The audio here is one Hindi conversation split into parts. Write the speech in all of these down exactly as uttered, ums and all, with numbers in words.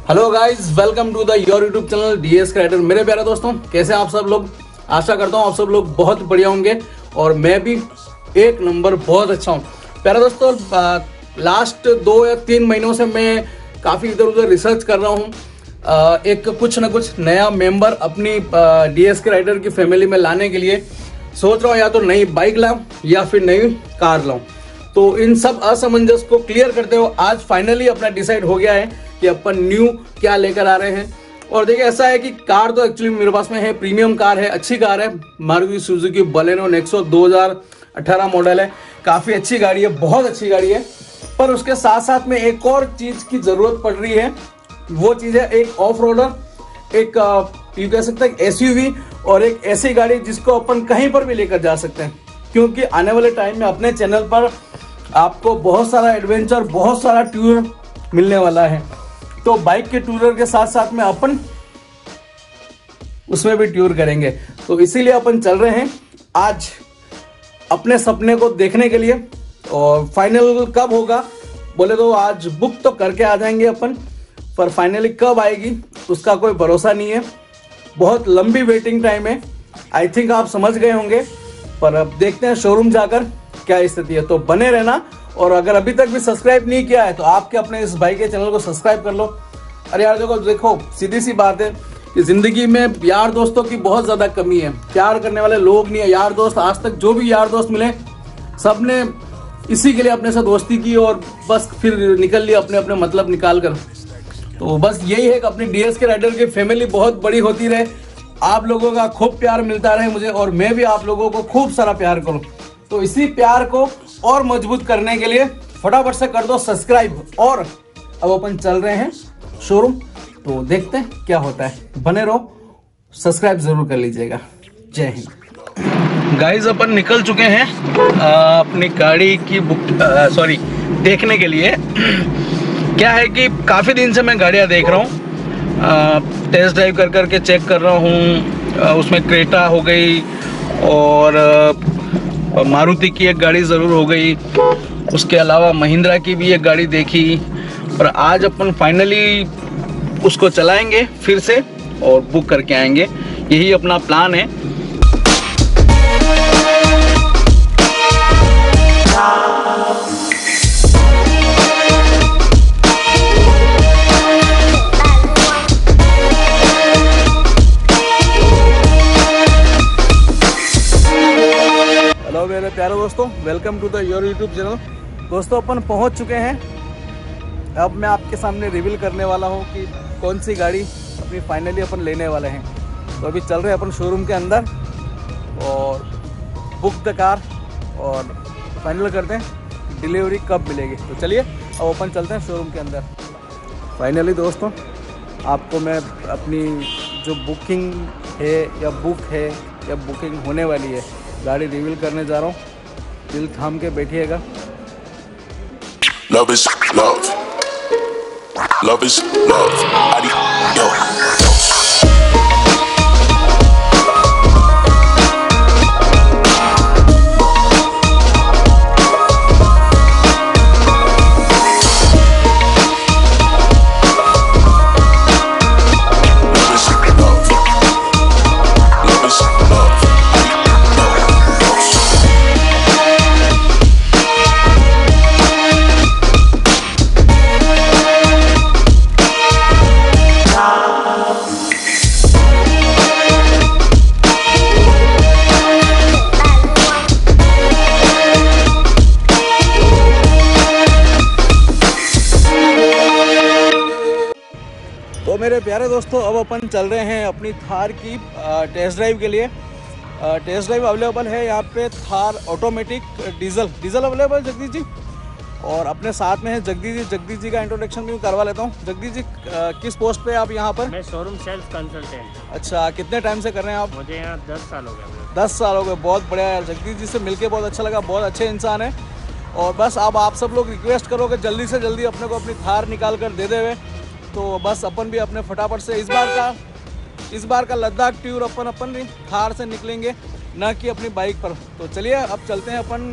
Hello guys, welcome to the your YouTube channel DS rider. मेरे प्यारे दोस्तों, कैसे आप सब लोग? आशा करता हूँ आप सब लोग बहुत बढ़िया होंगे और मैं भी एक नंबर बहुत अच्छा हूँ। प्यारे दोस्तों, लास्ट दो या तीन महीनों से मैं काफ़ी इधर उधर रिसर्च कर रहा हूँ एक कुछ ना कुछ नया मेंबर अपनी डीएस राइडर की फैमिली में लाने के लिए सोच रहा हूँ। या तो नई बाइक लाऊं या फिर नई कार लाऊं। तो इन सब असमंजस को क्लियर करते हुए आज फाइनली अपना डिसाइड हो गया है कि अपन न्यू क्या लेकर आ रहे हैं। और देखिए, ऐसा है कि कार तो एक्चुअली मेरे पास में है, प्रीमियम कार है, अच्छी कार है, मारुति सुजुकी बलेनो नेक्सो दो हज़ार अठारह मॉडल है। काफ़ी अच्छी गाड़ी है, बहुत अच्छी गाड़ी है। पर उसके साथ साथ में एक और चीज़ की ज़रूरत पड़ रही है। वो चीज़ है एक ऑफ रोडर, एक यू कह सकते हैं एसयूवी और एक ऐसी गाड़ी जिसको अपन कहीं पर भी लेकर जा सकते हैं। क्योंकि आने वाले टाइम में अपने चैनल पर आपको बहुत सारा एडवेंचर, बहुत सारा टूर मिलने वाला है। तो बाइक के टूरर के साथ साथ में अपन उसमें भी टूर करेंगे। तो इसीलिए अपन चल रहे हैं आज अपने सपने को देखने के लिए। और फाइनल कब होगा बोले तो आज बुक तो करके आ जाएंगे अपन, पर फाइनली कब आएगी उसका कोई भरोसा नहीं है। बहुत लंबी वेटिंग टाइम है, आई थिंक आप समझ गए होंगे। पर अब देखते हैं शोरूम जाकर क्या स्थिति है। तो बने रहना। और अगर अभी तक भी सब्सक्राइब नहीं किया है तो आपके अपने इस भाई के चैनल को सब्सक्राइब कर लो। अरे यार देखो देखो सीधी सी बात है कि जिंदगी में यार दोस्तों की बहुत ज्यादा कमी है। प्यार करने वाले लोग नहीं है। यार दोस्त आज तक जो भी यार दोस्त मिले सबने इसी के लिए अपने से दोस्ती की और बस फिर निकल लिया अपने अपने मतलब निकाल कर। तो बस यही है कि अपनी डीएस के राइडर की फैमिली बहुत बड़ी होती रहे, आप लोगों का खूब प्यार मिलता रहे मुझे और मैं भी आप लोगों को खूब सारा प्यार करूं। तो इसी प्यार को और मजबूत करने के लिए फटाफट से कर दो सब्सक्राइब। और अब अपन चल रहे हैं शोरूम, तो देखते हैं क्या होता है। बने रहो, सब्सक्राइब जरूर कर लीजिएगा। जय हिंद। गाइस, अपन निकल चुके हैं आ, अपनी गाड़ी की बुक सॉरी देखने के लिए। क्या है कि काफ़ी दिन से मैं गाड़ियाँ देख रहा हूँ, टेस्ट ड्राइव कर करके चेक कर रहा हूँ। उसमें क्रेटा हो गई और मारुति की एक गाड़ी ज़रूर हो गई, उसके अलावा महिंद्रा की भी एक गाड़ी देखी। पर आज अपन फाइनली उसको चलाएंगे फिर से और बुक करके आएंगे, यही अपना प्लान है। हेलो मेरे प्यारे दोस्तों, welcome to the your YouTube channel. दोस्तों, अपन पहुंच चुके हैं। अब मैं आपके सामने रिवील करने वाला हूं कि कौन सी गाड़ी अपनी फाइनली अपन लेने वाले हैं। तो अभी चल रहे हैं अपन शोरूम के अंदर और बुक द कार और फाइनल करते हैं डिलीवरी कब मिलेगी। तो चलिए अब अपन चलते हैं शोरूम के अंदर। फाइनली दोस्तों, आपको मैं अपनी जो बुकिंग है या बुक है या बुकिंग होने वाली है गाड़ी रिवील करने जा रहा हूँ। दिल थाम के बैठिएगा। Love is love. Love is love. Adi, yo, yo. तो मेरे प्यारे दोस्तों, अब अपन चल रहे हैं अपनी थार की टेस्ट ड्राइव के लिए। टेस्ट ड्राइव अवेलेबल है यहाँ पे Thar automatic diesel diesel available Jagdish ji. और अपने साथ में है जगदीश जी। जगदीश जी का इंट्रोडक्शन भी करवा लेता हूँ। जगदीश जी, किस पोस्ट पे आप यहाँ पर? मैं शोरूम सेल्स कंसल्टेंट। अच्छा, कितने टाइम से कर रहे हैं आप? मुझे यहाँ दस साल हो गए। दस साल हो गए, बहुत बढ़िया यार। जगदीश जी से मिलके बहुत अच्छा लगा, बहुत अच्छे इंसान है। और बस अब आप सब लोग रिक्वेस्ट करो कि जल्दी से जल्दी अपने को अपनी थार निकाल कर दे देवे। तो बस अपन भी अपने फटाफट से इस बार का इस बार का लद्दाख टूर अपन अपन भी थार से निकलेंगे, ना कि अपनी बाइक पर। तो चलिए अब चलते हैं अपन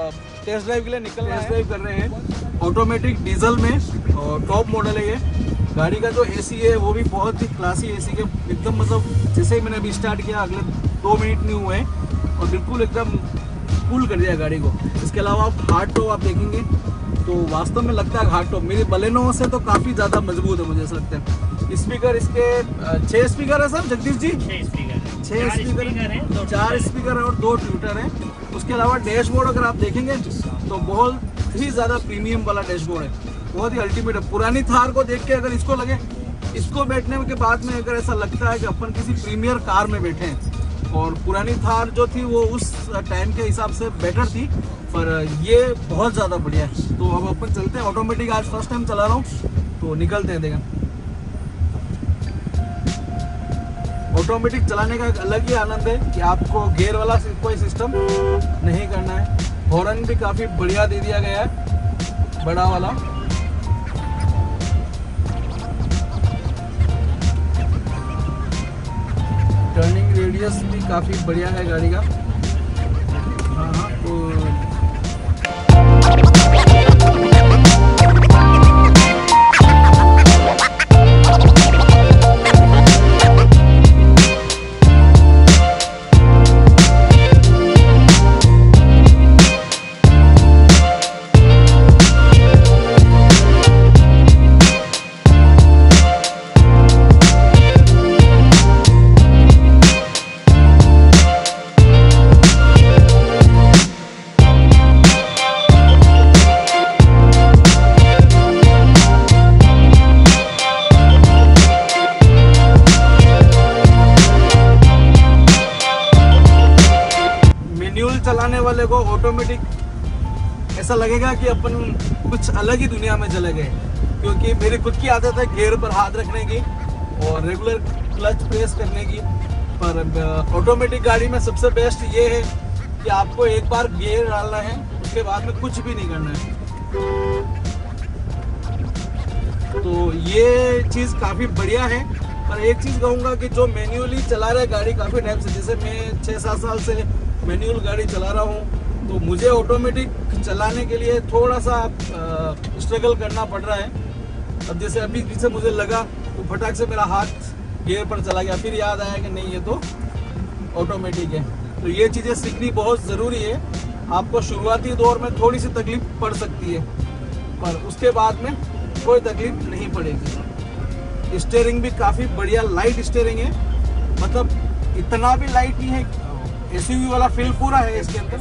टेस्ट ड्राइव के लिए निकलना है। टेस्ट ड्राइव कर रहे हैं ऑटोमेटिक डीजल में और टॉप मॉडल है ये। गाड़ी का जो एसी है वो भी बहुत ही क्लासी एसी के एकदम, मतलब जैसे ही मैंने अभी स्टार्ट किया अगले दो मिनट नहीं हुए हैं और बिल्कुल एकदम कूल कर दिया गाड़ी को। इसके अलावा आप हार्ड टॉप आप देखेंगे तो वास्तव में लगता है हार्ड टॉप मेरी बलेनो से तो काफ़ी ज़्यादा मजबूत है, मुझे ऐसा लगता है। स्पीकर इसके छः स्पीकर है सर जगदीश जी, छह स्पीकर छः स्पीकर है, चार स्पीकर है और दो ट्विटर है। उसके अलावा डैशबोर्ड अगर आप देखेंगे तो बहुत ही ज़्यादा प्रीमियम वाला डैशबोर्ड है, बहुत ही अल्टीमेट है। पुरानी थार को देख के अगर इसको लगे, इसको बैठने के बाद में अगर ऐसा लगता है कि अपन किसी प्रीमियर कार में बैठे हैं, और पुरानी थार जो थी वो उस टाइम के हिसाब से बेटर थी, पर ये बहुत ज़्यादा बढ़िया है। तो अब अपन चलते हैं, ऑटोमेटिक आज फर्स्ट टाइम चला रहा हूँ तो निकलते हैं। देखें ऑटोमेटिक चलाने का एक अलग ही आनंद है कि आपको गियर वाला कोई सिस्टम नहीं करना है। हॉर्न भी काफ़ी बढ़िया दे दिया गया है, बड़ा वाला। टर्निंग रेडियस भी काफ़ी बढ़िया है गाड़ी का। हाँ हाँ तो चलाने वाले को ऑटोमेटिक ऐसा लगेगा कि अपन कुछ अलग ही दुनिया में चले गए, क्योंकि मेरी खुद की आदत है गियर पर हाथ रखने की और रेगुलर क्लच प्रेस करने की। पर ऑटोमेटिक गाड़ी में सबसे बेस्ट ये है कि आपको एक बार गियर डालना है, उसके बाद में कुछ भी नहीं करना है। तो ये चीज़ काफ़ी बढ़िया है। पर एक चीज़ कहूँगा कि जो मैन्युअली चला रहे गाड़ी काफ़ी टाइम से, जैसे मैं छः सात साल से मैनुअल गाड़ी चला रहा हूँ, तो मुझे ऑटोमेटिक चलाने के लिए थोड़ा सा स्ट्रगल करना पड़ रहा है। अब जैसे अभी पीछे मुझे लगा तो फटाक से मेरा हाथ गियर पर चला गया, फिर याद आया कि नहीं ये तो ऑटोमेटिक है। तो ये चीज़ें सीखनी बहुत ज़रूरी है। आपको शुरुआती दौर में थोड़ी सी तकलीफ पड़ सकती है, पर उसके बाद में कोई तकलीफ नहीं पड़ेगी। स्टीयरिंग भी काफ़ी बढ़िया लाइट स्टीयरिंग है, मतलब इतना भी लाइट नहीं है, एसयूवी वाला फील पूरा है इसके अंदर।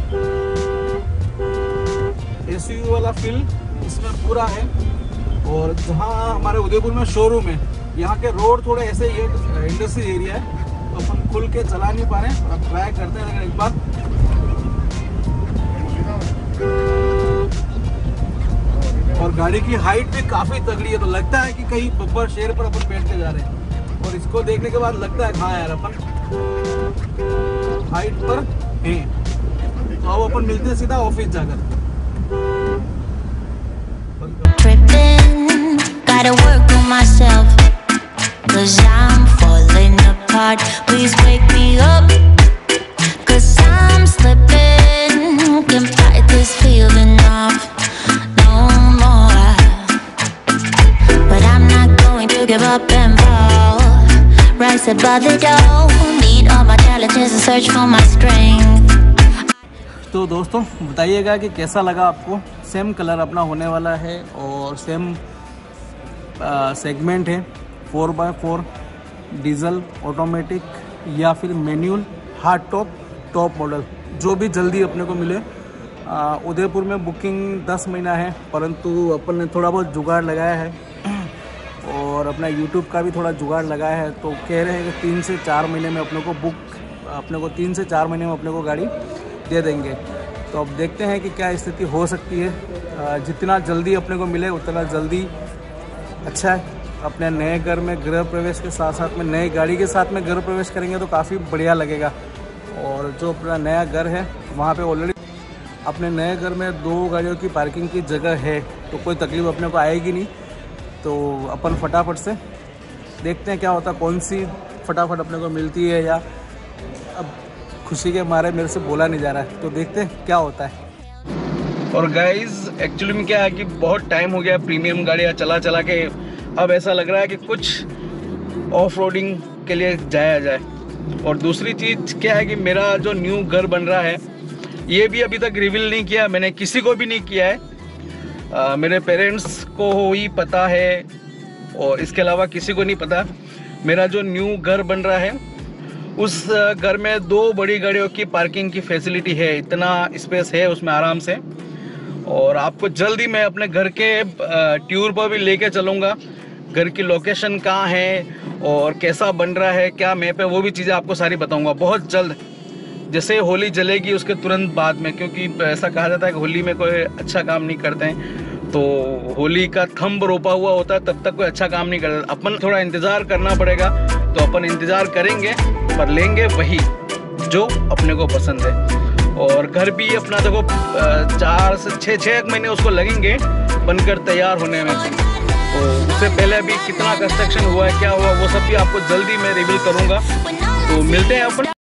एसयूवी वाला फील इसमें पूरा है। और जहाँ हमारे उदयपुर में शोरूम है, यहाँ के रोड थोड़े ऐसे ही है, इंडस्ट्रियल एरिया है, तो अपन खुल के चला नहीं पा रहे हैं। अब ट्राई करते हैं एक बार। और गाड़ी की हाइट भी काफ़ी तगड़ी है, तो लगता है कि कहीं बब्बर शेर पर अपन बैठ के जा रहे हैं। और इसको देखने के बाद लगता है हाँ यार अपन हाइट पर हैं। तो अब अपन मिलते हैं सीधा ऑफिस जाकर। Gotta work on myself, 'cause I'm falling apart. Please wake me up, 'cause I'm slipping. Can't fight this feeling off no more. But I'm not going to give up and fall. Rise above the door. Meet all my challenges and search for my strength. तो दोस्तों बताइएगा कि कैसा लगा आपको। सेम कलर अपना होने वाला है और सेम सेगमेंट है, four by four diesel automatic या फिर manual hard top top model, जो भी जल्दी अपने को मिले। उदयपुर में बुकिंग दस महीना है, परंतु अपन ने थोड़ा बहुत जुगाड़ लगाया है और अपना यूट्यूब का भी थोड़ा जुगाड़ लगाया है। तो कह रहे हैं कि तीन से चार महीने में अपने को बुक अपने को तीन से चार महीने में अपने को गाड़ी दे देंगे। तो अब देखते हैं कि क्या स्थिति हो सकती है। जितना जल्दी अपने को मिले उतना जल्दी अच्छा है। अपने नए घर में गृह प्रवेश के साथ साथ में नई गाड़ी के साथ में गृह प्रवेश करेंगे तो काफ़ी बढ़िया लगेगा। और जो अपना नया घर है वहाँ पे ऑलरेडी अपने नए घर में दो गाड़ियों की पार्किंग की जगह है, तो कोई तकलीफ अपने को आएगी नहीं। तो अपन फटाफट से देखते हैं क्या होता, कौन सी फटाफट अपने को मिलती है, या अब खुशी के मारे मेरे से बोला नहीं जा रहा है। तो देखते हैं क्या होता है। और गाइज एक्चुअली में क्या है कि बहुत टाइम हो गया प्रीमियम गाड़ियाँ चला चला के अब ऐसा लग रहा है कि कुछ ऑफ रोडिंग के लिए जाया जाए। और दूसरी चीज़ क्या है कि मेरा जो न्यू घर बन रहा है ये भी अभी तक रिवील नहीं किया, मैंने किसी को भी नहीं किया है। आ, मेरे पेरेंट्स को ही पता है और इसके अलावा किसी को नहीं पता। मेरा जो न्यू घर बन रहा है उस घर में दो बड़ी गाड़ियों की पार्किंग की फैसिलिटी है, इतना स्पेस है उसमें आराम से। और आपको जल्दी मैं अपने घर के टूर पर भी लेके चलूँगा, घर की लोकेशन कहाँ है और कैसा बन रहा है, क्या मैप है, वो भी चीज़ें आपको सारी बताऊँगा बहुत जल्द। जैसे होली जलेगी उसके तुरंत बाद में, क्योंकि ऐसा कहा जाता है कि होली में कोई अच्छा काम नहीं करते हैं, तो होली का थंब रोपा हुआ होता है तब तक कोई अच्छा काम नहीं करता। अपन थोड़ा इंतज़ार करना पड़ेगा, तो अपन इंतज़ार करेंगे पर लेंगे वही जो अपने को पसंद है। और घर भी अपना देखो चार से छः छः महीने उसको लगेंगे बनकर तैयार होने में, तो उससे पहले अभी कितना कंस्ट्रक्शन हुआ है, क्या हुआ, वो सब भी आपको जल्दी मैं रिवील करूँगा। तो मिलते हैं अपन।